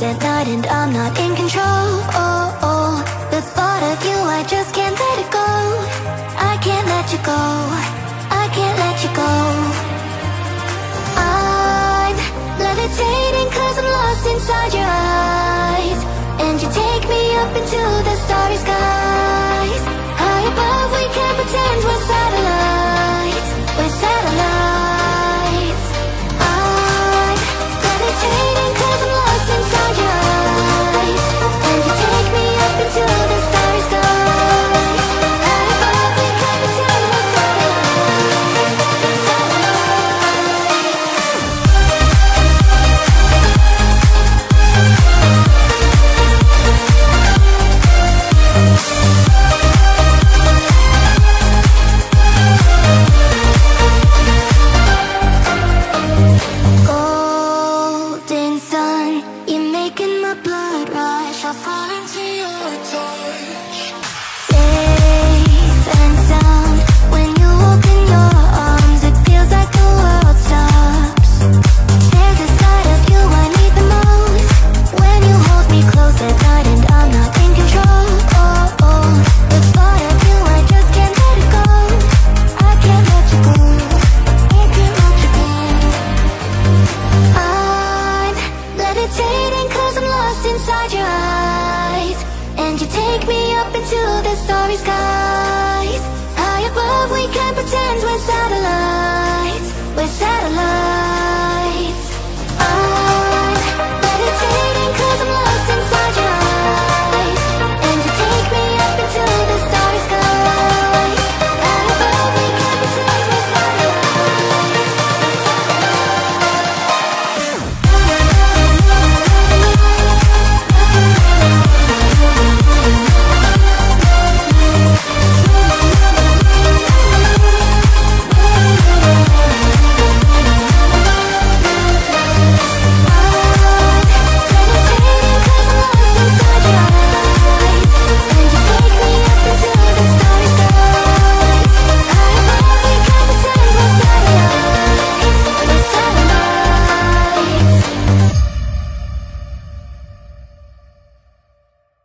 at night and I'm not in control. The thought of you, I just can't let it go. I can't let you go, I can't let you go. I'm levitating 'cause I'm lost inside your eyes, and you take me up into the starry skies. High above we can pretend we're satellites, we're satellites. I'm levitating 'cause I'm lost inside your eyes, and you take me up into the starry skies. High above we can pretend we're satellites, golden sun, you're making my blood rush. I'll fall into your touch. Safe and sound, when you open your arms, it feels like the world stops. There's a side of you I need the most, when you hold me close at night and I'm not in control. The thought of you, I just can't let it go. I can't let you go, I can't let you go. I'm levitating 'cause I'm lost inside your eyes, and you take me up into the starry skies. High above we can pretend we're satellites, we're satellites.